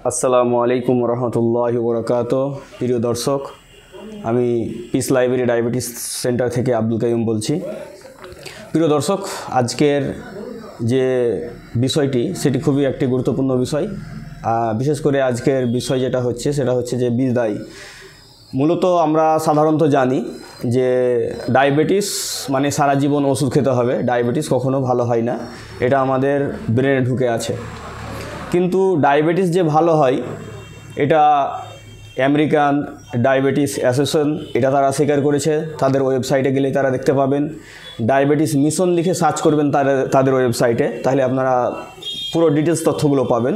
আসসালামু আলাইকুম রহমতুল্লাহি বরকাতুহু। প্রিয় দর্শক, আমি পিস লাইব্রেরি ডায়াবেটিস সেন্টার থেকে আব্দুল কাইয়ুম বলছি। প্রিয় দর্শক, আজকের যে বিষয়টি সেটি খুবই একটি গুরুত্বপূর্ণ বিষয়। বিশেষ করে আজকের বিষয় যেটা হচ্ছে সেটা হচ্ছে যে বিদায়। মূলত আমরা সাধারণত জানি যে ডায়াবেটিস মানে সারা জীবন ওষুধ খেতে হবে, ডায়াবেটিস কখনো ভালো হয় না, এটা আমাদের ব্রেনে ঢুকে আছে। কিন্তু ডায়াবেটিস যে ভালো হয় এটা আমেরিকান ডায়াবেটিস অ্যাসোসিয়েশন এটা তারা স্বীকার করেছে। তাদের ওয়েবসাইটে গেলে তারা দেখতে পাবেন, ডায়াবেটিস মিশন লিখে সার্চ করবেন তাদের ওয়েবসাইটে, তাহলে আপনারা পুরো ডিটেলস তথ্যগুলো পাবেন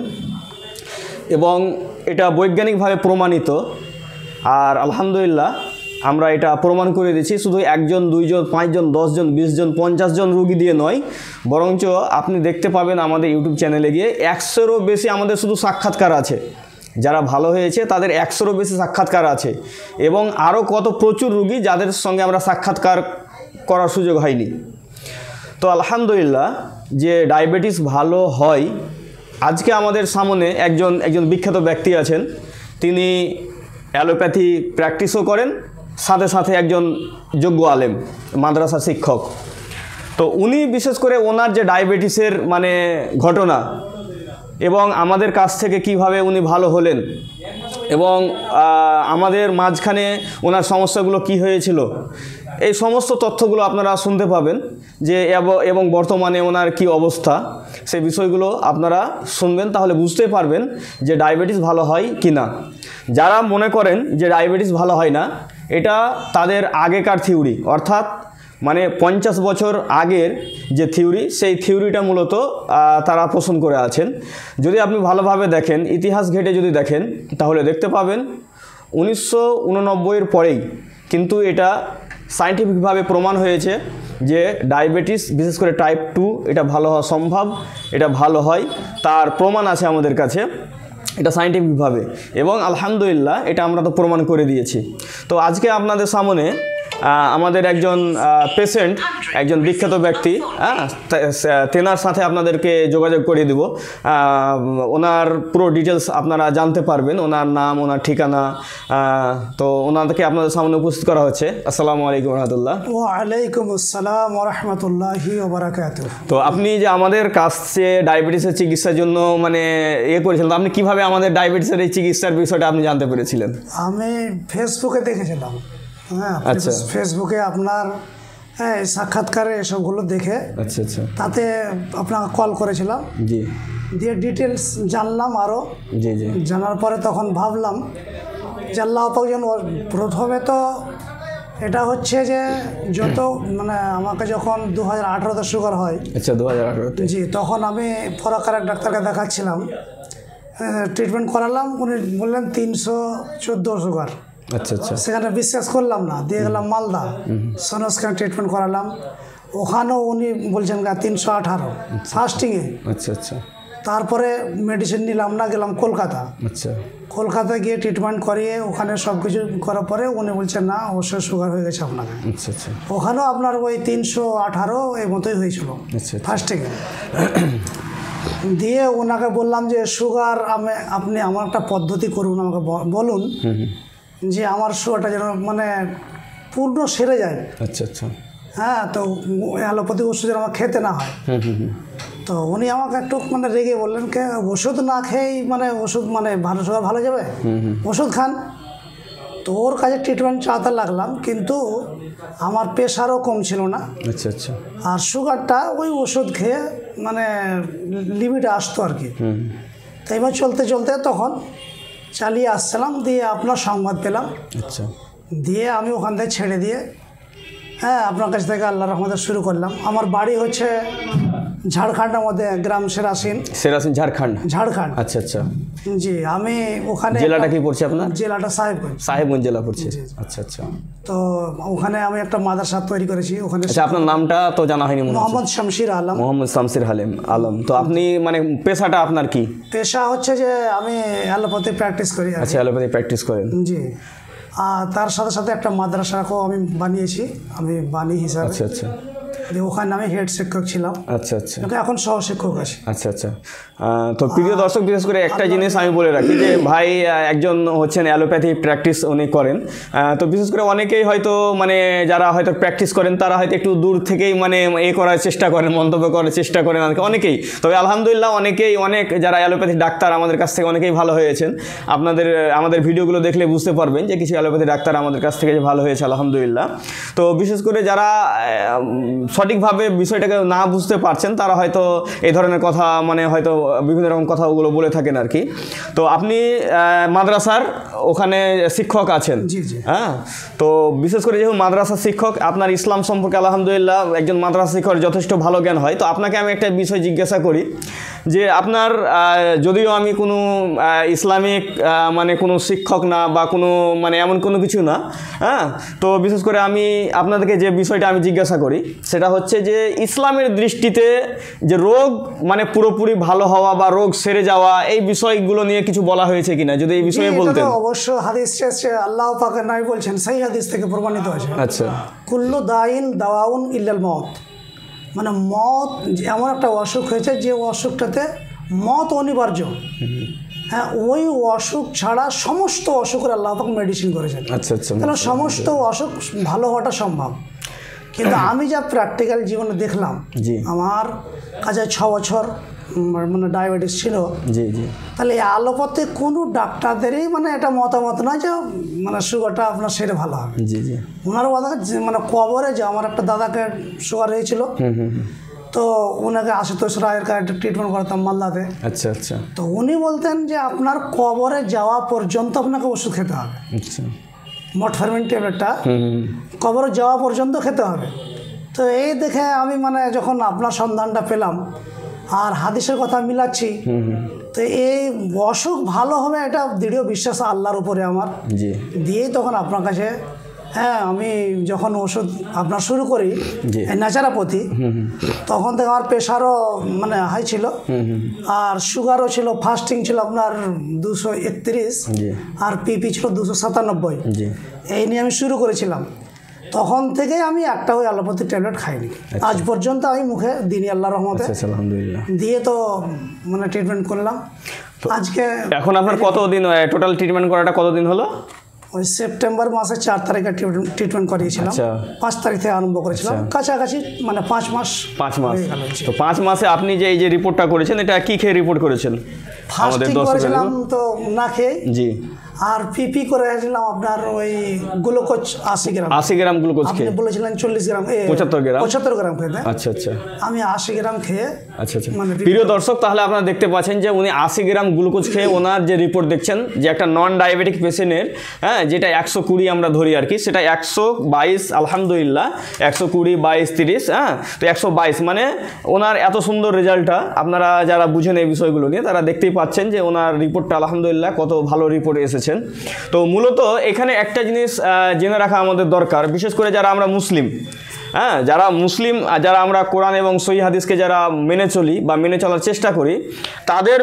এবং এটা বৈজ্ঞানিকভাবে প্রমাণিত। আর আলহামদুলিল্লাহ আমরা এটা প্রমাণ করে দিচ্ছি, শুধু একজন, দুইজন, 5 জন, 10 জন, 20 জন, 50 জন রোগী দিয়ে নয়, বরঞ্চ আপনি দেখতে পাবেন আমাদের ইউটিউব চ্যানেলে গিয়ে 100-এরও বেশি আমাদের শুধু সাক্ষাৎকার আছে। যারা ভালো হয়েছে তাদের 100-এরও বেশি সাক্ষাৎকার আছে এবং আরও প্রচুর রোগী যাদের সঙ্গে আমরা সাক্ষাৎকার করার সুযোগ হয়নি। তো আলহামদুলিল্লাহ যে ডায়াবেটিস ভালো হয়, আজকে আমাদের সামনে একজন বিখ্যাত ব্যক্তি আছেন। তিনি অ্যালোপ্যাথি প্র্যাকটিসও করেন, সাথে সাথে একজন যোগ্য আলেম, মাদ্রাসা শিক্ষক। তো উনি বিশেষ করে ওনার যে ডায়াবেটিসের মানে ঘটনা এবং আমাদের কাছ থেকে কিভাবে উনি ভালো হলেন এবং আমাদের মাঝখানে ওনার সমস্যাগুলো কি হয়েছিল, এই সমস্ত তথ্যগুলো আপনারা শুনতে পাবেন যে এবং বর্তমানে ওনার কি অবস্থা, সেই বিষয়গুলো আপনারা শুনবেন, তাহলে বুঝতে পারবেন যে ডায়াবেটিস ভালো হয় কি না। যারা মনে করেন যে ডায়াবেটিস ভালো হয় না, এটা তাদের আগেকার থিওরি, অর্থাৎ মানে 50 বছর আগের যে থিওরি, সেই থিওরিটা মূলত তারা পোষণ করে আছেন। যদি আপনি ভালোভাবে দেখেন, ইতিহাস ঘেটে যদি দেখেন, তাহলে দেখতে পাবেন 1989-এর পরেই কিন্তু এটা সায়েন্টিফিকভাবে প্রমাণ হয়েছে যে ডায়াবেটিস, বিশেষ করে টাইপ 2, এটা ভালো হওয়া সম্ভব, এটা ভালো হয়, তার প্রমাণ আছে আমাদের কাছে, এটা সায়েন্টিফিকভাবে, এবং আলহামদুলিল্লাহ এটা আমরা তো প্রমাণ করে দিয়েছি। তো আজকে আপনাদের সামনে আমাদের একজন পেশেন্ট, একজন বিখ্যাত ব্যক্তি, তেনার সাথে আপনাদেরকে যোগাযোগ করিয়ে দেব। ওনার পুরো ডিটেলস আপনারা জানতে পারবেন, ওনার নাম, ওনার ঠিকানা। তো ওনাদেরকে আপনাদের সামনে উপস্থিত করা হচ্ছে। আসসালামু আলাইকুম রহমতুল্লাহ। ওয়ালাইকুম আসসালাম রাহমাতুল্লাহি ওয়া বারাকাতুহু। তো আপনি যে আমাদের কাছে ডায়াবেটিসের চিকিৎসার জন্য মানে করেছিলেন, আপনি কিভাবে আমাদের ডায়াবেটিসের এই চিকিৎসার বিষয়টা আপনি জানতে পেরেছিলেন? আমি ফেসবুকে দেখেছিলাম। হ্যাঁ, আচ্ছা, ফেসবুকে আপনার সাক্ষাৎকারে এসবগুলো দেখে আচ্ছা আচ্ছা তাতে আপনাকে কল করেছিলাম। জি, দিয়ে ডিটেলস জানলাম আরও। জি জি, জানার পরে তখন ভাবলাম যে আল্লাহ পাক যেন, প্রথমে তো এটা হচ্ছে যে যত মানে আমাকে যখন 2018-তে সুগার হয়। আচ্ছা, 2018-তে? জি, তখন আমি ফরাকার এক ডাক্তারকে দেখাচ্ছিলাম, ট্রিটমেন্ট করালাম, উনি বললেন 314 সুগার। আচ্ছা আচ্ছা, সেখানে বিশ্বাস করলাম না, দিয়ে গেলাম মালদা, সোনোস্ক্যান ট্রিটমেন্ট করালাম, ওখানেও উনি বলছেন 318 ফাস্টিংয়ে। আচ্ছা আচ্ছা, তারপরে মেডিসিন নিলাম না, গেলাম কলকাতা। আচ্ছা, কলকাতায় গিয়ে ট্রিটমেন্ট করিয়ে ওখানে সব কিছু করার পরে উনি বলছেন না, অবশ্যই সুগার হয়ে গেছে আপনাকে। আচ্ছা আচ্ছা, ওখানেও আপনার ওই 318 এর মতোই হয়েছিল ফাস্টিংয়ে। দিয়ে ওনাকে বললাম যে সুগার আপনি আমার একটা পদ্ধতি করুন, আমাকে বলুন যে আমার সুগারটা যেন মানে পূর্ণ সেরে যায়। আচ্ছা আচ্ছা, হ্যাঁ, তো অ্যালোপ্যাথিক ওষুধ যেন আমার খেতে না হয়। তো উনি আমাকে একটু মানে রেগে বললেন, ওষুধ না খেয়েই মানে ওষুধ মানে ভালো সুগার ভালো যাবে, ওষুধ খান। তো ওর কাছে ট্রিটমেন্ট চালাতে লাগলাম, কিন্তু আমার প্রেশারও কম ছিল না। আচ্ছা আচ্ছা, আর সুগারটা ওই ওষুধ খেয়ে মানে লিমিটে আসতো আর কি। তো এবার চলতে চলতে তখন চালিয়ে আসছিলাম, দিয়ে আপনার সংবাদ পেলাম। আচ্ছা, দিয়ে আমি ওখান থেকে ছেড়ে দিয়ে হ্যাঁ আপনার কাছ থেকে আল্লাহর রহমতে শুরু করলাম। আমার বাড়ি হচ্ছে ঝাড়খণ্ডের মধ্যে, গ্রাম সেরাসিন। ঝাড়খণ্ড? ঝাড়খণ্ড। আচ্ছা আচ্ছা, জি। আমি ওখানে, জেলাটা কি পড়ছে আপনার? জেলাটা সাহেবগঞ্জ জেলা পড়ছে। আচ্ছা আচ্ছা, তো ওখানে আমি একটা মাদ্রাসা তৈরি করেছি ওখানে। আচ্ছা, আপনার নামটা তো জানা হয়নি। মোহাম্মদ শামসির আলম। মোহাম্মদ শামসির আলম। তো আপনি মানে পেশাটা আপনার কি? পেশা হচ্ছে যে আমি অ্যালোপ্যাথি প্র্যাকটিস করি। আচ্ছা, অ্যালোপ্যাথি প্র্যাকটিস করেন? জি। আর তার সাথে সাথে একটা মাদ্রাসাকেও আমি বানিয়েছি, আমি বানি হিসাবে। আচ্ছা আচ্ছা, ওখানে আমি হেড শিক্ষক ছিলাম। আচ্ছা আচ্ছা, এখন সহ শিক্ষক আছি। আচ্ছা আচ্ছা। তো প্রিয় দর্শক, বিশেষ করে একটা জিনিস আমি বলে রাখি যে ভাই একজন হচ্ছেন অ্যালোপ্যাথি প্র্যাকটিস উনি করেন। তো বিশেষ করে অনেকেই হয়তো মানে যারা হয়তো প্র্যাকটিস করেন তারা হয়তো একটু দূর থেকেই মানে করার চেষ্টা করেন, মন্তব্য করার চেষ্টা করেন অনেকেই। তবে আলহামদুলিল্লাহ অনেক যারা অ্যালোপ্যাথি ডাক্তার আমাদের কাছ থেকে অনেকেই ভালো হয়েছেন। আমাদের ভিডিওগুলো দেখলে বুঝতে পারবেন যে কিছু অ্যালোপ্যাথি ডাক্তার আমাদের কাছ থেকে যে ভালো হয়েছে আলহামদুলিল্লাহ। তো বিশেষ করে যারা সঠিকভাবে বিষয়টাকে না বুঝতে পারছেন তারা হয়তো এই ধরনের কথা মানে হয়তো বিভিন্ন রকম কথাগুলো বলে থাকেন আর কি। তো আপনি মাদ্রাসার ওখানে শিক্ষক আছেন। জি জি। হ্যাঁ, তো বিশেষ করে যেহেতু মাদ্রাসা শিক্ষক, আপনার ইসলাম সম্পর্কে আলহামদুলিল্লাহ একজন মাদ্রাসা শিক্ষকের যথেষ্ট ভালো জ্ঞান হয়। তো আপনাকে আমি একটা বিষয় জিজ্ঞাসা করি যে আপনার যদিও আমি কোনো ইসলামিক মানে কোনো শিক্ষক না বা কোনো মানে এমন কোনো কিছু না, হ্যাঁ, তো বিশেষ করে আমি আপনাদেরকে যে বিষয়টা আমি জিজ্ঞাসা করি সেটা হচ্ছে যে ইসলামের দৃষ্টিতে যে রোগ মানে পুরোপুরি ভালো হওয়া বা রোগ সেরে যাওয়া এই বিষয়গুলো নিয়ে কিছু বলা হয়েছে কিনা, যদি এই বিষয়ে বলতেন। অবশ্য হাদিস আল্লাহ পাকের নবী বলছেন, সেই হাদিস থেকে প্রমাণিত হয়েছে। আচ্ছা, কুল্লু দাইন দাওয়াউন ইল্লাল মত, মানে মত এমন একটা অসুখ হয়েছে যে অসুখটাতে মত অনিবার্য। হ্যাঁ, ওই অসুখ ছাড়া সমস্ত অসুখের আল্লাহ পাক মেডিসিন করেছেন। আচ্ছা আচ্ছা, তাহলে সমস্ত অসুখ ভালো হওয়াটা সম্ভব। কিন্তু আমি যা প্র্যাকটিক্যাল জীবনে দেখলাম, আমার কাছে 6 বছর মানে ডায়াবেটিস ছিল। জি জি। তাহলে অ্যালোপ্যাথি কোনো ডাক্তারদেরই মানে এটা মতামত নয় যে মানে সুগারটা আপনার সেরে ভালো হবে। জি জি। ওনার কথা মানে কবরে যে আমার একটা দাদাকে সুগার হয়েছিল, তো ওনাকে আশুতোষ রায়ের কাছে ট্রিটমেন্ট করতাম মালদাতে। আচ্ছা আচ্ছা। তো উনি বলতেন যে আপনার কবরে যাওয়া পর্যন্ত আপনাকে ওষুধ খেতে হবে। আচ্ছা, মটফরমিন ট্যাবলেটটা কবরে যাওয়া পর্যন্ত খেতে হবে। তো এই দেখে আমি মানে যখন আপনার সন্ধানটা পেলাম আর হাদিসের কথা মিলাচ্ছি, তো এই অসুখ ভালো হবে এটা দৃঢ় বিশ্বাস আল্লাহর উপরে আমার। দিয়েই তখন আপনার কাছে, হ্যাঁ, আমি যখন ওষুধ আপনার শুরু করি ন্যাচারাপথি, তখন থেকে আমার প্রেশারও মানে হাই ছিল আর সুগারও ছিল, ফাস্টিং ছিল আপনার 231 আর পিপি ছিল 297। এই নিয়ে আমি শুরু করেছিলাম। তখন থেকে আমি একটা ওই অ্যালোপ্যাথি ট্যাবলেট খাইনি আজ পর্যন্ত। আমি মুখে দিনই আল্লাহর রহমতে আলহামদুলিল্লাহ দিয়ে তো মানে ট্রিটমেন্ট করলাম। আজকে এখন আপনার কতদিন টোটাল ট্রিটমেন্ট করাটা কতদিন হলো? ওই সেপ্টেম্বর মাসের 4 তারিখে ট্রিটমেন্ট করিয়েছিলাম। 5 তারিখ থেকে আরম্ভ করেছিলাম, কাছাকাছি মানে 5 মাস। 5 মাস। তো 5 মাসে আপনি যে এই যে রিপোর্টটা করেছেন, এটা কি খেয়ে রিপোর্ট করেছেন? ফাস্টিং করেছিলাম তো না খেয়ে। জি। আর পিপি করেছিলাম আপনার ওই গ্লুকোজ 80 গ্রাম। 80 গ্রাম গ্লুকোজ খেয়ে? আপনি বলেছিলেন 40 গ্রাম 75 গ্রাম খেতে। আচ্ছা আচ্ছা। আমি 80 গ্রাম খেয়ে। আচ্ছা আচ্ছা। প্রিয় দর্শক, তাহলে আপনারা দেখতে পাচ্ছেন যে উনি 80 গ্রাম গ্লুকোজ খেয়ে ওনার যে রিপোর্ট দেখছেন যে একটা নন ডায়াবেটিক পেশেন্টের, হ্যাঁ, যেটা 120 আমরা ধরি আর কি, সেটা 122 আলহামদুলিল্লাহ, 120 22 30, হ্যাঁ, তো 122 মানে ওনার এত সুন্দর রেজাল্টটা আপনারা যারা বুঝেন এই বিষয়গুলো নিয়ে তারা দেখতেই পাচ্ছেন যে ওনার রিপোর্টটা আলহামদুলিল্লাহ কত ভালো রিপোর্ট এসেছে। তো মূলত এখানে একটা জিনিস জেনে রাখা আমাদের দরকার, বিশেষ করে যারা আমরা মুসলিম, হ্যাঁ, যারা মুসলিম, যারা আমরা কোরআন এবং সহিহ হাদিসকে যারা মেনে চলি বা মেনে চলার চেষ্টা করি, তাদের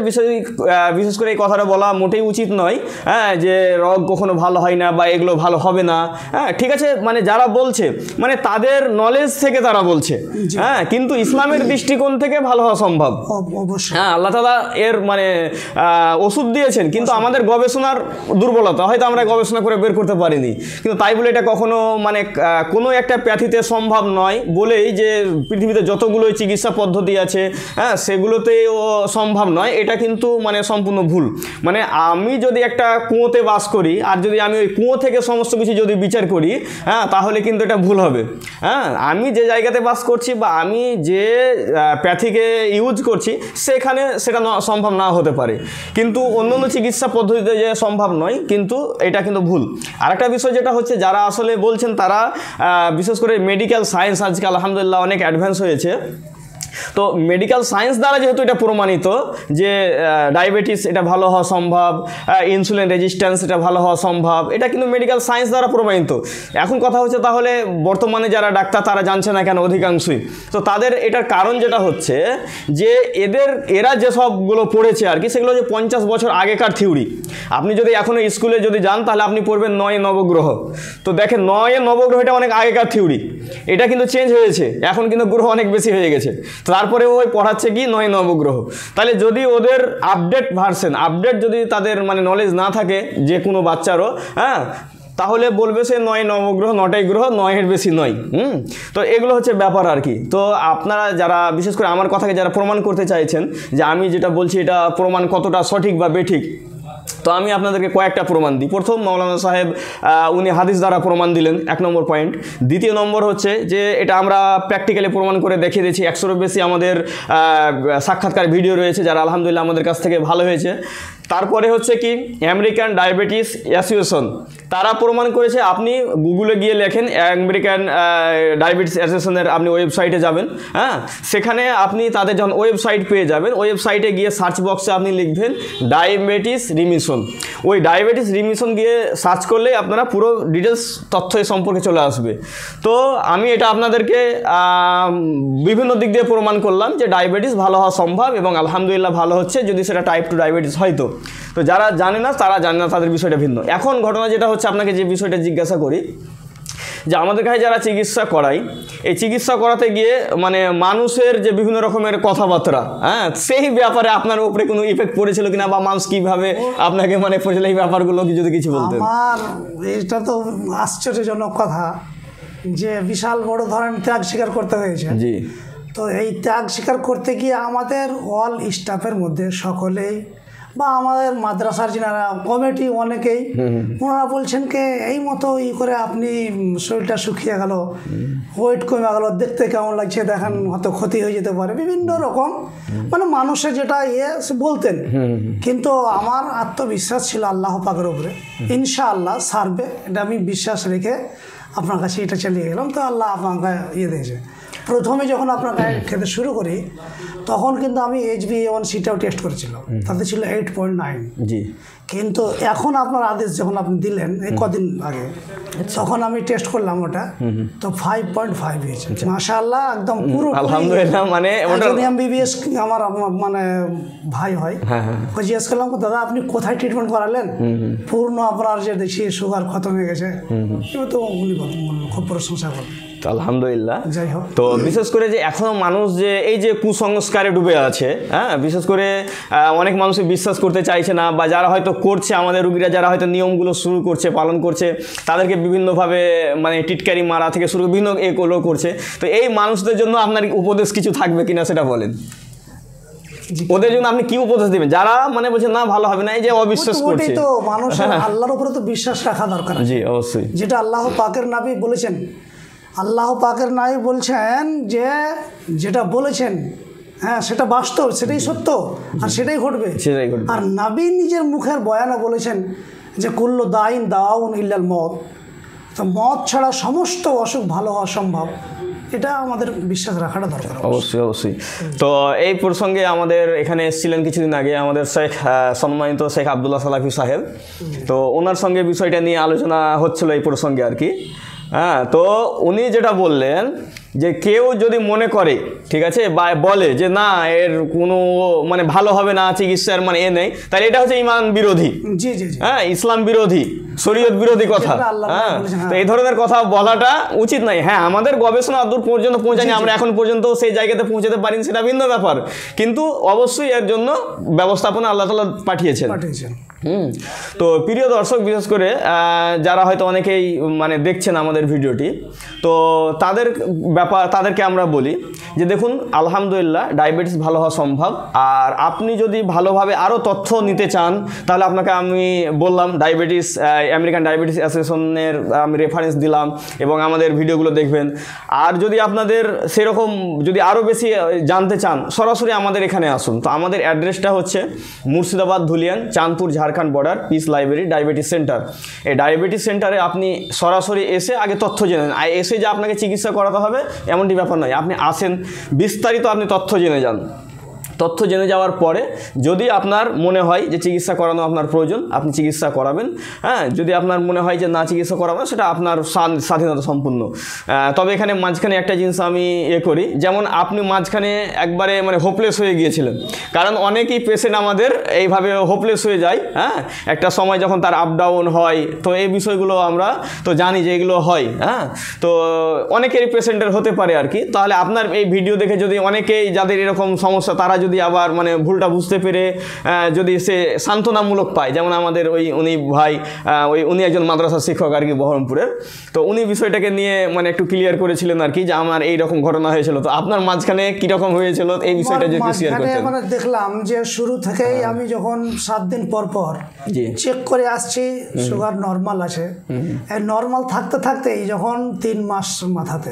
বিশেষ করে এই কথাটা বলা মোটেই উচিত নয়, হ্যাঁ, যে রোগ কখনো ভালো হয় না বা এগুলো ভালো হবে না। হ্যাঁ, ঠিক আছে, মানে যারা বলছে মানে তাদের নলেজ থেকে তারা বলছে, হ্যাঁ, কিন্তু ইসলামের দৃষ্টিকোণ থেকে ভালো হওয়া সম্ভব। হ্যাঁ, আল্লাহ তাআলা এর মানে ওষুধ দিয়েছেন, কিন্তু আমাদের গবেষণার দুর্বলতা, হয়তো আমরা গবেষণা করে বের করতে পারিনি। কিন্তু তাই বলে এটা কখনো মানে কোনো একটা প্যাথিতে সম্ভব নয় বলেই যে পৃথিবীতে যতগুলো চিকিৎসা পদ্ধতি আছে, হ্যাঁ, সেগুলোতেও সম্ভব নয়, এটা কিন্তু মানে সম্পূর্ণ ভুল। মানে আমি যদি একটা কুয়োতে বাস করি আর যদি আমি ওই কুয়ো থেকে সমস্ত কিছু যদি বিচার করি, হ্যাঁ, তাহলে কিন্তু এটা ভুল হবে। হ্যাঁ, আমি যে জায়গাতে বাস করছি বা আমি যে প্যাথিকে ইউজ করছি সেখানে সেটা সম্ভব না হতে পারে, কিন্তু অন্য চিকিৎসা পদ্ধতিতে যে সম্ভব নয়, কিন্তু এটা কিন্তু ভুল। আরেকটা বিষয় যেটা হচ্ছে, যারা আসলে বলছেন তারা বিশেষ করে মেডিকেল সায়েন্স আজকে আলহামদুলিল্লাহ অনেক অ্যাডভান্স হয়েছে। তো মেডিকেল সায়েন্স দ্বারা যেহেতু এটা প্রমাণিত যে ডায়াবেটিস এটা ভালো হওয়া সম্ভব, ইনসুলিন রেজিস্ট্যান্স এটা ভালো হওয়া সম্ভব, এটা কিন্তু মেডিকেল সায়েন্স দ্বারা প্রমাণিত। এখন কথা হচ্ছে তাহলে বর্তমানে যারা ডাক্তার তারা জানছে না কেন অধিকাংশই? তো তাদের এটার কারণ যেটা হচ্ছে যে এরা যেসবগুলো পড়েছে আর কি, সেগুলো যে 50 বছর আগেকার থিওরি। আপনি যদি এখনও স্কুলে যদি যান তাহলে আপনি পড়বেন 9 নবগ্রহ। তো দেখেন 9 নবগ্রহ এটা অনেক আগেকার থিওরি, এটা কিন্তু চেঞ্জ হয়েছে, এখন কিন্তু গ্রহ অনেক বেশি হয়ে গেছে। তারপরে ওই পড়াচ্ছে কি 9 নবগ্রহ। তাহলে যদি ওদের আপডেট যদি তাদের মানে নলেজ না থাকে যে কোনো বাচ্চারও, হ্যাঁ, তাহলে বলবে সে 9 নবগ্রহ, 9টাই গ্রহ, 9-এর বেশি নয়। তো এগুলো হচ্ছে ব্যাপার আর কি। তো আপনারা যারা বিশেষ করে আমার কথাকে যারা প্রমাণ করতে চাইছেন যে আমি যেটা বলছি এটা প্রমাণ কতটা সঠিক বা বেঠিক, তো আমি আপনাদেরকে কয়েকটা প্রমাণ দিই। প্রথম, মাওলানা সাহেব উনি হাদিস দ্বারা প্রমাণ দিলেন, 1 নম্বর পয়েন্ট। দ্বিতীয় নম্বর হচ্ছে যে এটা আমরা প্র্যাকটিক্যালি প্রমাণ করে দেখিয়ে দিয়েছি। 100-এরও বেশি আমাদের সাক্ষাৎকার ভিডিও রয়েছে যারা আলহামদুলিল্লাহ আমাদের কাছ থেকে ভালো হয়েছে। তারপরে হচ্ছে কি আমেরিকান ডায়াবেটিস অ্যাসোসিয়েশন, তারা প্রমাণ করেছে। আপনি গুগলে গিয়ে লেখেন আমেরিকান ডায়াবেটিস অ্যাসোসিয়েশনের, আপনি ওয়েবসাইটে যাবেন, হ্যাঁ, সেখানে আপনি তাদের যখন ওয়েবসাইট পেয়ে যাবেন, ওয়েবসাইটে গিয়ে সার্চ বক্সে আপনি লিখবেন ডায়াবেটিস রিমিশন। ওই ডায়াবেটিস রিমিশন গিয়ে সার্চ করলে আপনারা পুরো ডিটেলস তথ্য এ সম্পর্কে চলে আসবে। তো আমি এটা আপনাদেরকে বিভিন্ন দিক দিয়ে প্রমাণ করলাম যে ডায়াবেটিস ভালো হওয়া সম্ভব এবং আলহামদুলিল্লাহ ভালো হচ্ছে, যদি সেটা টাইপ 2 ডায়াবেটিস হয়তো। তো যারা জানে না তারা জানে না, তাদের বিষয়টা ভিন্ন। এখন ঘটনা যেটা হচ্ছে, আপনাকে যে বিষয়টা জিজ্ঞাসা করি যে আমাদের কাছে যারা চিকিৎসা করাই, এই চিকিৎসা করাতে গিয়ে মানে মানুষের যে বিভিন্ন রকমের কথাবার্তা, হ্যাঁ, সেই ব্যাপারে আপনার উপরে কোনো ইফেক্ট পড়েছিল কিনা, বা মানুষ কীভাবে আপনাকে মানে পড়েছিল, এই ব্যাপারগুলো কি যদি কিছু বলতেন। আমার এটা তো আশ্চর্যজনক কথা যে বিশাল বড় ধরনের ত্যাগ স্বীকার করতে হয়েছে। জি। তো এই ত্যাগ স্বীকার করতে গিয়ে আমাদের অল স্টাফের মধ্যে সকলেই বা আমাদের মাদ্রাসার যিনারা কমিটি অনেকেই ওনারা বলছেন কে এই মতো করে আপনি শরীরটা শুকিয়ে গেল, ওয়েট কমে গেল, দেখতে কেমন লাগছে, দেখেন হয়তো ক্ষতি হয়ে যেতে পারে, বিভিন্ন রকম মানে মানুষের যেটা বলতেন। কিন্তু আমার আত্মবিশ্বাস ছিল আল্লাহ পাকের উপরে, ইনশাআল্লাহ সারবে, এটা আমি বিশ্বাস রেখে আপনার কাছে এটা চালিয়ে গেলাম। তো আল্লাহ আপনাকে দিয়েছে। প্রথমে যখন আপনার গায়ে খেতে শুরু করি তখন কিন্তু আমি HbA1c-টাও টেস্ট করেছিলাম, তাতে ছিল 8.9। জি। কিন্তু এখন আপনার আদেশ যখন আপনি দিলেন এই কদিন আগে, তখন আমি টেস্ট করলাম ওটা, তো 5.5 হয়েছে। মাশাআল্লাহ, একদম পুরো আলহামদুলিল্লাহ। মানে ওটা MBBS আমার মানে ভাই হয়, ও জিজ্ঞেস করলাম দাদা আপনি কোথায় ট্রিটমেন্ট করালেন, পূর্ণ আপনার যে দেখি সুগার খতম হয়ে গেছে। এবার তো উনি খুব প্রশংসা করলেন। আলহামদুলিল্লাহ। যাই হোক, তো বিশেষ করে যে এখনো মানুষ যে এই যে কুসংস্কারে ডুবে আছে, হ্যাঁ, বিশেষ করে অনেক মানুষই বিশ্বাস করতে চাইছে না, বা যারা হয়তো করছে, আমাদের রুগীরা যারা হয়তো নিয়মগুলো শুরু করছে, পালন করছে, তাদেরকে বিভিন্নভাবে মানে টিটকারি মারা থেকে শুরু বিভিন্ন এগুলো করছে। তো এই মানুষদের জন্য আপনার উপদেশ কিছু থাকবে কিনা সেটা বলেন। ওদের জন্য আপনি কি উপদেশ দেবেন যারা মানে বলছেন না ভালো হবে না, এই যে অবিশ্বাস করছে? তো মানুষের আল্লাহর উপরে তো বিশ্বাস রাখা দরকার। জি, অবশ্যই। যেটা আল্লাহ পাকের নবী বলেছেন, আল্লাহ পাকের নবী বলছেন যে যেটা বলেছেন, হ্যাঁ, সেটা বাস্তব, সেটাই সত্য, আর সেটাই ঘটবে। আর নবী নিজের মুখের বয়ানে বলেছেন যে কুল্লু দাইন দাওয়াউন ইল্লাল মত, তো মত ছাড়া সমস্ত অসুখ ভালো হওয়া সম্ভব। এটা আমাদের বিশ্বাস রাখাটা দরকার। অবশ্যই অবশ্যই। তো এই প্রসঙ্গে আমাদের এখানে এসেছিলেন কিছুদিন আগে আমাদের সম্মানিত শেখ আব্দুল্লাহ সালাফি সাহেব। তো ওনার সঙ্গে বিষয়টা নিয়ে আলোচনা হচ্ছিল এই প্রসঙ্গে আর কি। হ্যাঁ, তো উনি যেটা বললেন যে কেউ যদি মনে করে, ঠিক আছে, বা বলে যে না এর কোনো মানে ভালো হবে না, চিকিৎসার মানে নেই, তাহলে এটা হচ্ছে ইমান বিরোধী। জি জি, হ্যাঁ, ইসলাম বিরোধী, শরীয়ত বিরোধী কথা। হ্যাঁ, তো এই ধরনের কথা বলাটা উচিত নয়। হ্যাঁ, আমাদের গবেষণা দূর পর্যন্ত পৌঁছায়নি, আমরা এখন পর্যন্ত সেই জায়গাতে পৌঁছাতে পারিনি, সেটা ভিন্ন ব্যাপার, কিন্তু অবশ্যই এর জন্য ব্যবস্থাপনা আল্লাহ তাআলা পাঠিয়েছেন। তো প্রিয় দর্শক, বিশেষ করে যারা হয়তো অনেকেই মানে দেখছেন আমাদের ভিডিওটি, তো তাদেরকে আমরা বলি যে দেখুন আলহামদুলিল্লাহ ডায়াবেটিস ভালো হওয়া সম্ভব। আর আপনি যদি ভালোভাবে আরও তথ্য নিতে চান তাহলে আপনাকে আমি বললাম ডায়াবেটিস আমেরিকান ডায়াবেটিস অ্যাসোসিয়েশনের আমি রেফারেন্স দিলাম এবং আমাদের ভিডিওগুলো দেখবেন। আর যদি আপনাদের সেরকম যদি আরও বেশি জানতে চান সরাসরি আমাদের এখানে আসুন। তো আমাদের অ্যাড্রেসটা হচ্ছে Murshidabad Dhulian Chandpur Jharkhand border peace library diabetes centre. এই ডায়াবেটিস সেন্টারে আপনি সরাসরি এসে আগে তথ্য জেনে নেন, এসে যে আপনাকে চিকিৎসা করাতে হবে এমনটি ব্যাপার নয়। আপনি আসেন, বিস্তারিত আপনি তথ্য জেনে যান। তথ্য জেনে যাওয়ার পরে যদি আপনার মনে হয় যে চিকিৎসা করানো আপনার প্রয়োজন, আপনি চিকিৎসা করাবেন। হ্যাঁ, যদি আপনার মনে হয় যে না চিকিৎসা করাবেন, সেটা আপনার স্বাধীনতা সম্পূর্ণ। তবে এখানে মাঝখানে একটা জিনিস আমি করি, যেমন আপনি মাঝখানে একবারে মানে হোপলেস হয়ে গিয়েছিলেন, কারণ অনেকেই পেশেন্ট আমাদের এইভাবে হোপলেস হয়ে যায়। হ্যাঁ, একটা সময় যখন তার আপ ডাউন হয়, তো এই বিষয়গুলো আমরা তো জানি যে এগুলো হয়। হ্যাঁ, তো অনেকেরই পেশেন্টের হতে পারে আর কি। তাহলে আপনার এই ভিডিও দেখে যদি অনেকেই যাদের এরকম সমস্যা, তারা যদি আবার মানে ভুলটা বুঝতে পেরে যদি সে সান্ত্বনামূলক পায়, যেমন আমাদের উনি ভাই উনি একজন মাদ্রাসা শিক্ষক আর কি বহরমপুরের, তো উনি বিষয়টাকে নিয়ে মানে একটু ক্লিয়ার করেছিলেন আর কি, যে আমার এইরকম ঘটনা হয়েছিল। তো আপনার মাঝখানে কীরকম হয়েছিল এই বিষয়টা যদি শেয়ার করতেন। মানে দেখলাম যে শুরু থেকেই আমি যখন 7 দিন পর চেক করে আসছি সুগার নর্মাল আছে, নর্মাল থাকতে থাকতেই যখন 3 মাস মাথাতে,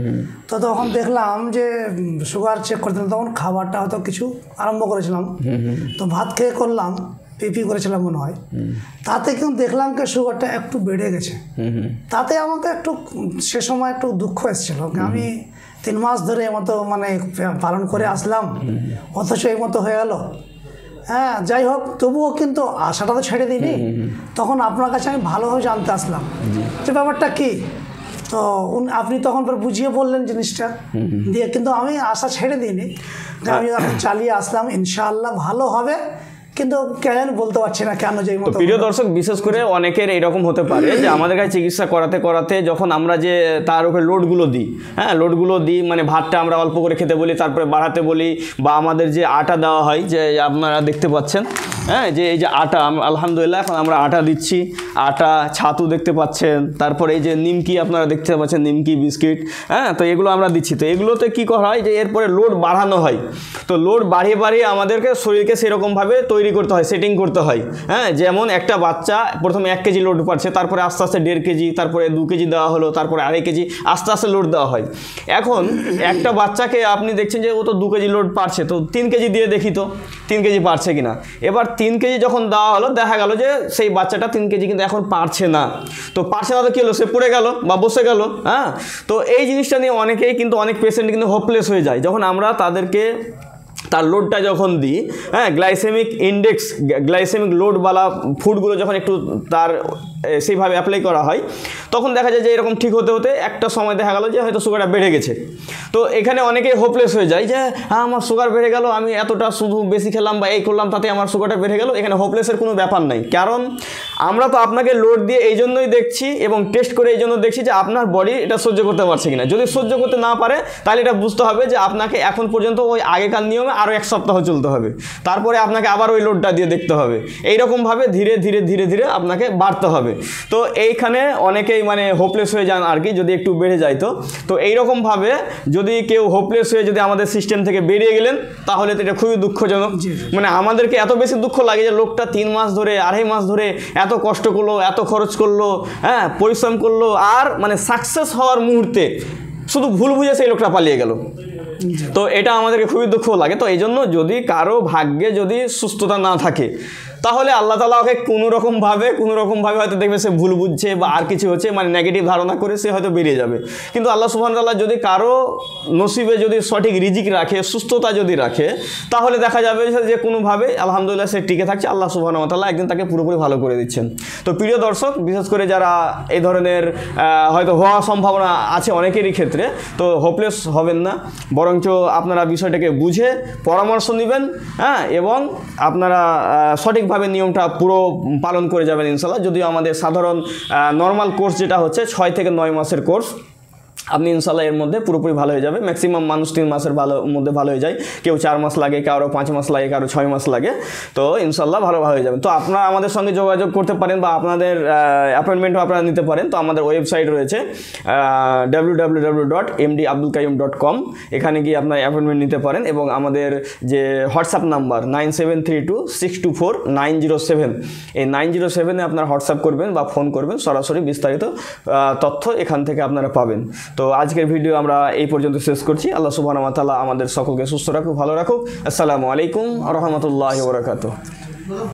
তো তখন দেখলাম যে সুগার চেক করতে, তখন খাবারটা হয়তো কিছু আরম্ভ করেছিলাম, তো ভাত খেয়ে করলাম, পিপি করেছিলাম মনে হয়, তাতে কিন্তু দেখলাম যে সুগারটা একটু বেড়ে গেছে। তাতে আমাকে একটু সে সময় একটু দুঃখ এসেছিল, আমি 3 মাস ধরে মতো মানে পালন করে আসলাম, অথচ এই মতো হয়ে গেল। হ্যাঁ, যাই হোক, তবুও কিন্তু আশাটা তো ছেড়ে দিইনি। তখন আপনার কাছে আমি ভালোভাবে জানতে আসলাম যে ব্যাপারটা কী, তো আপনি তখন বুঝিয়ে বললেন জিনিসটা দিয়ে, কিন্তু আমি আশা ছেড়ে দিইনি, আমি চালিয়ে আসলাম, ইনশাআল্লাহ ভালো হবে। কিন্তু কেন বলতে পারছি না কেন যে মতো। প্রিয় দর্শক, বিশেষ করে অনেকের এইরকম হতে পারে যে আমাদের কাছে চিকিৎসা করাতে করাতে যখন আমরা যে তার উপরে লোডগুলো দিই, হ্যাঁ লোডগুলো দিই, মানে ভাতটা আমরা অল্প করে খেতে বলি, তারপরে বাড়াতে বলি, বা আমাদের যে আটা দেওয়া হয়, যে আপনারা দেখতে পাচ্ছেন, হ্যাঁ যে এই যে আটা, আলহামদুলিল্লাহ এখন আমরা আটা দিচ্ছি, আটা, ছাতু দেখতে পাচ্ছেন, তারপরে এই যে নিমকি আপনারা দেখতে পাচ্ছেন, নিমকি বিস্কিট, হ্যাঁ তো এগুলো আমরা দিচ্ছি। তো এগুলোতে কী করা হয় যে এরপরে লোড বাড়ানো হয়, তো লোড বাড়িয়ে বাড়িয়ে আমাদেরকে শরীরকে সেরকমভাবে তৈরি করতে হয়, সেটিং করতে হয়। হ্যাঁ, যেমন একটা বাচ্চা প্রথমে 1 কেজি লোড পাচ্ছে, তারপরে আস্তে আস্তে 1.5 কেজি, তারপরে 2 কেজি দেওয়া হলো, তারপরে 2.5 কেজি, আস্তে আস্তে লোড দেওয়া হয়। এখন একটা বাচ্চাকে আপনি দেখছেন যে ও তো 2 কেজি লোড পারছে, তো 3 কেজি দিয়ে দেখি তো 3 কেজি পারছে কিনা। এবার 3 কেজি যখন দেওয়া হলো, দেখা গেল যে সেই বাচ্চাটা 3 কেজি কিন্তু এখন পারছে না। তো পারছে না তো কী হলো, সে পড়ে গেল বা বসে গেল। হ্যাঁ, তো এই জিনিসটা নিয়ে অনেকেই কিন্তু, অনেক পেশেন্ট কিন্তু হোপলেস হয়ে যায় যখন আমরা তাদেরকে তার লোডটা যখন দিই। হ্যাঁ, গ্লাইসেমিক ইন্ডেক্স, গ্লাইসেমিক লোডওয়ালা ফুডগুলো যখন একটু তার সেইভাবে অ্যাপ্লাই করা হয়, তখন দেখা যায় যে এরকম ঠিক হতে হতে একটা সময় দেখা গেল যে হয়তো সুগারটা বেড়ে গেছে। তো এখানে অনেকেই হোপলেস হয়ে যায় যে হ্যাঁ আমার সুগার বেড়ে গেল, আমি এতটা শুধু বেশি খেলাম বা এই করলাম, তাতে আমার সুগারটা বেড়ে গেল। এখানে হোপলেসের কোনো ব্যাপার নাই, কারণ আমরা তো আপনাকে লোড দিয়ে এই জন্যই দেখছি এবং টেস্ট করে এই জন্য দেখছি যে আপনার বডি এটা সহ্য করতে পারছে কিনা। যদি সহ্য করতে না পারে, তাহলে এটা বুঝতে হবে যে আপনাকে এখন পর্যন্ত ওই আগেকার নিয়মে আরও 1 সপ্তাহ চলতে হবে, তারপরে আপনাকে আবার ওই লোডটা দিয়ে দেখতে হবে। এইরকমভাবে ধীরে ধীরে ধীরে ধীরে আপনাকে বাড়তে হবে। তো এইখানে অনেকেই মানে হোপলেস হয়ে যান আর কি, যদি একটু বেড়ে যায়। তো এইরকমভাবে যদি কেউ হোপলেস হয়ে যদি আমাদের সিস্টেম থেকে বেরিয়ে গেলেন, তাহলে তো এটা খুবই দুঃখজনক। মানে আমাদেরকে এত বেশি দুঃখ লাগে যে লোকটা 3 মাস ধরে, 2.5 মাস ধরে এত কষ্ট করলো, এত খরচ করলো, হ্যাঁ পরিশ্রম করলো, আর মানে সাকসেস হওয়ার মুহূর্তে শুধু ভুল বুঝে সেই লোকটা পালিয়ে গেল। তো এটা আমাদেরকে খুবই দুঃখ লাগে। তো এই জন্য যদি কারো ভাগ্যে যদি সুস্থতা না থাকে, তাহলে আল্লাহ তাআলা ওকে কোনো রকমভাবে হয়তো দেখবে সে ভুল বুঝছে বা আর কিছু হচ্ছে, মানে নেগেটিভ ধারণা করে সে হয়তো বেরিয়ে যাবে। কিন্তু আল্লাহ সুবহানাহু ওয়া তাআলা যদি কারো নসিবে যদি সঠিক রিজিক রাখে, সুস্থতা যদি রাখে, তাহলে দেখা যাবে যে কোনোভাবে আলহামদুলিল্লাহ সে টিকে থাকছে, আল্লাহ সুবহানাহু ওয়া তাআলা একদিন তাকে পুরোপুরি ভালো করে দিচ্ছেন। তো প্রিয় দর্শক, বিশেষ করে যারা এই ধরনের হয়তো হওয়ার সম্ভাবনা আছে অনেকেরই ক্ষেত্রে, তো হোপলেস হবেন না, বরঞ্চ আপনারা বিষয়টাকে বুঝে পরামর্শ নেবেন, হ্যাঁ, এবং আপনারা সঠিকভাবে নিয়মটা পুরো পালন করে যাবেন ইনশাআল্লাহ। যদিও আমাদের সাধারণ নর্মাল কোর্স যেটা হচ্ছে 6 থেকে 9 মাসের কোর্স, আপনি ইনশাআল্লাহ এর মধ্যে পুরোপুরি ভালো হয়ে যাবে। ম্যাক্সিমাম মানুষ 3 মাসের মধ্যে ভালো হয়ে যায়, কেউ 4 মাস লাগে, কারো 5 মাস লাগে, কারো 6 মাস লাগে। তো ইনশাআল্লাহ ভালো হয়ে যাবে। তো আপনারা আমাদের সঙ্গে যোগাযোগ করতে পারেন বা আপনাদের অ্যাপয়েন্টমেন্টও আপনারা নিতে পারেন। তো আমাদের ওয়েবসাইট রয়েছে www.mdabdulqayum.com, এখানে গিয়ে আপনার অ্যাপয়েন্টমেন্ট নিতে পারেন। এবং আমাদের যে হোয়াটসঅ্যাপ নাম্বার 9732624907, এই 907-এ আপনারা হোয়াটসঅ্যাপ করবেন বা ফোন করবেন, সরাসরি বিস্তারিত তথ্য এখান থেকে আপনারা পাবেন। তো আজকের ভিডিও আমরা এই পর্যন্ত শেষ করছি। আল্লাহ সুবহানাহু ওয়া তাআলা আমাদের সকলকে সুস্থ রাখুক, ভালো রাখুক। আসসালামু আলাইকুম ওয়া রাহমাতুল্লাহি ওয়া বারাকাতুহু।